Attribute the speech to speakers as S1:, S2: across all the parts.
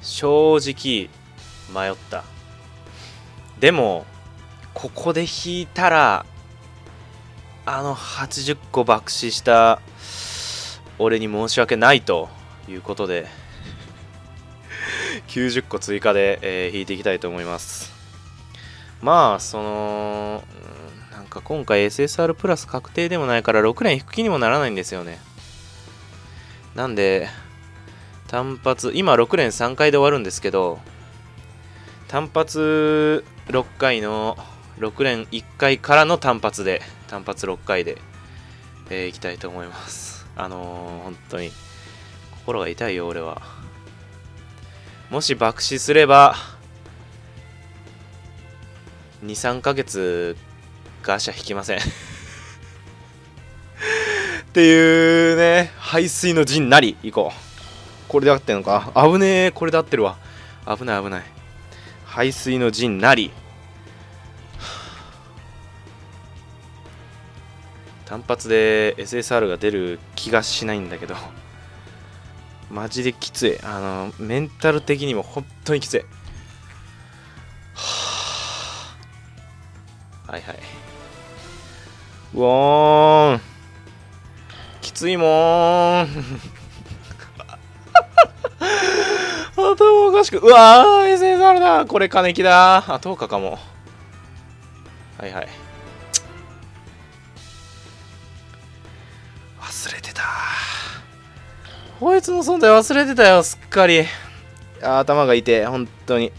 S1: 正直迷った。でもここで引いたら80個爆死した俺に申し訳ないということで90個追加で、引いていきたいと思います。まあなんか今回 SSR プラス確定でもないから6連引く気にもならないんですよね。なんで単発今6連3回で終わるんですけど、単発6回の6連1回からの単発6回で、いきたいと思います。本当に心が痛いよ俺は。もし爆死すれば 2,3 ヶ月ガシャ引きませんっていうね。排水の陣なり行こう。これで合ってんのか。危ねえ。これで合ってるわ。危ない危ない。排水の陣なり。単発で SSR が出る気がしないんだけどマジできつい。メンタル的にも本当にきつい。はいはい。うおーんきついもーん頭おかしく。うわー SSR だ。これ金木だ。あ、10日かも。はいはい。忘れてた。こいつの存在忘れてたよ、すっかり。頭が痛い、本当に。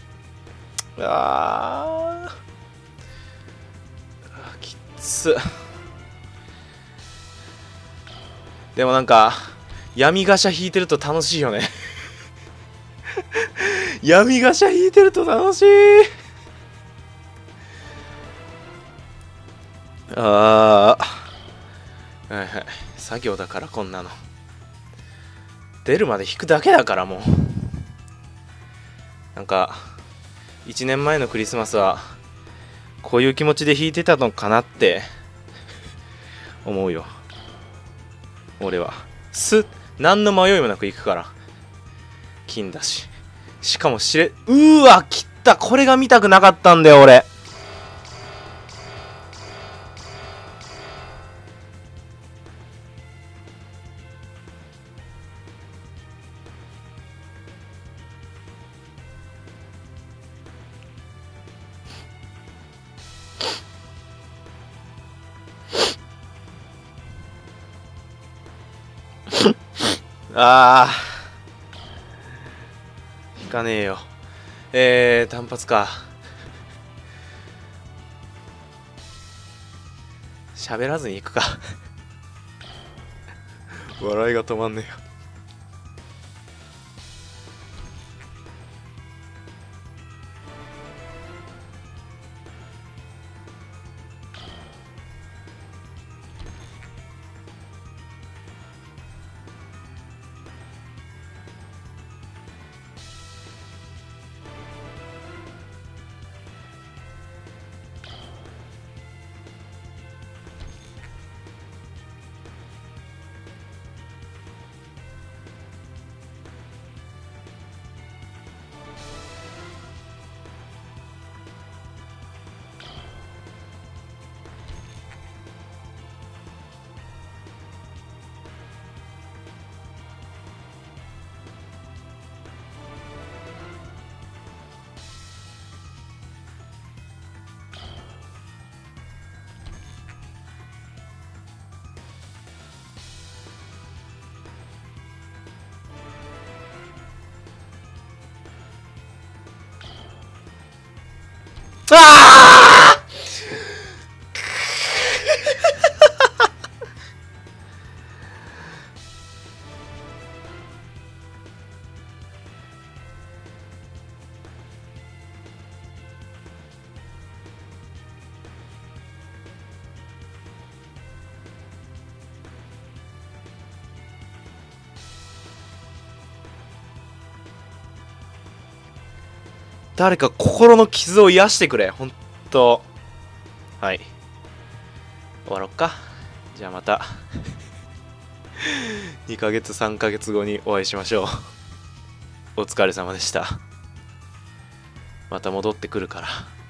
S1: きつ。でもなんか、闇ガシャ引いてると楽しいよね。闇ガシャ引いてると楽しい。はいはい。作業だからこんなの。出るまで引くだけだからもう。なんか、1年前のクリスマスは、こういう気持ちで引いてたのかなって思うよ。俺は。何の迷いもなく行くから。金だし。しかもわ、切った。これが見たくなかったんだよ、俺。引かねえよ。単発か。喋らずに行くか。笑いが止まんねえよ。誰か心の傷を癒してくれ。ほんと。はい。終わろっか。じゃあまた2ヶ月3ヶ月後にお会いしましょう。 お疲れ様でした。また戻ってくるから。